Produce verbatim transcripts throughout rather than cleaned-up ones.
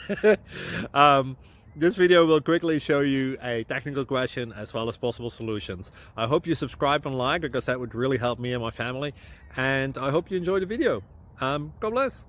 um, this video will quickly show you a technical question as well as possible solutions. I hope you subscribe and like, because that would really help me and my family. And I hope you enjoy the video. Um, God bless.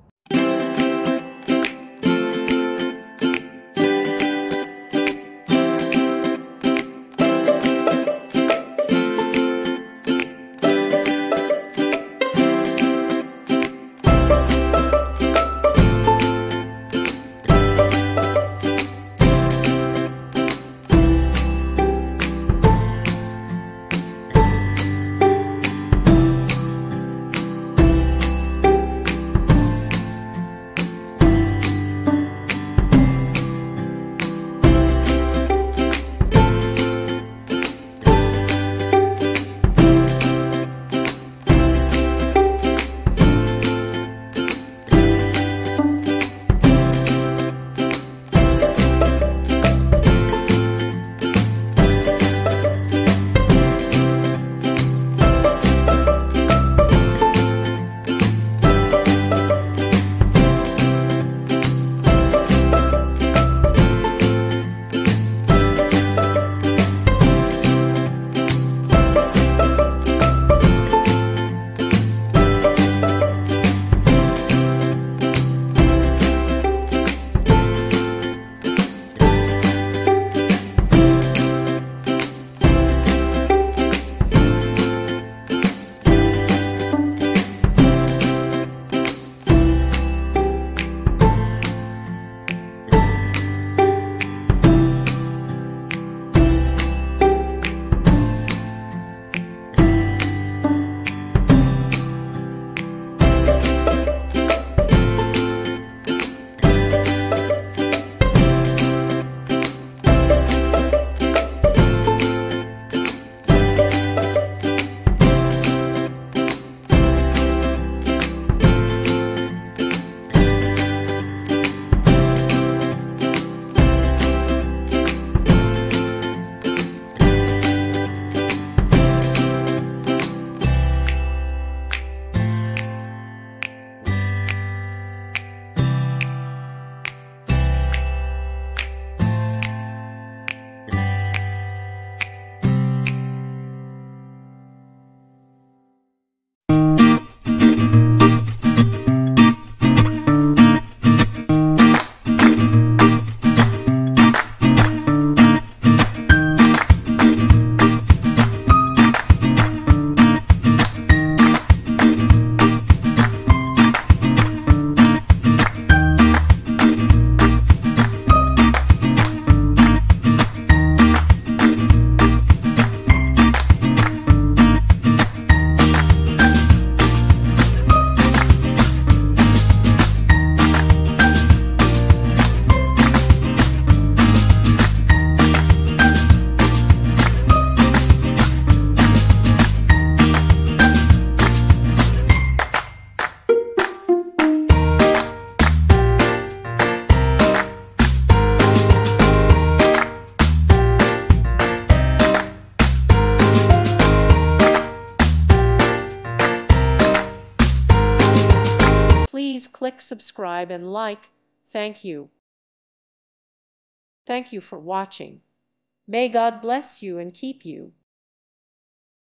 Please click subscribe and like. Thank you. Thank you for watching. May God bless you and keep you.